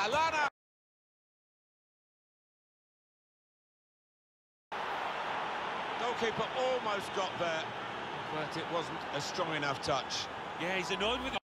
Lallana. Goalkeeper almost got there, but it wasn't a strong enough touch. Yeah, he's annoyed with it.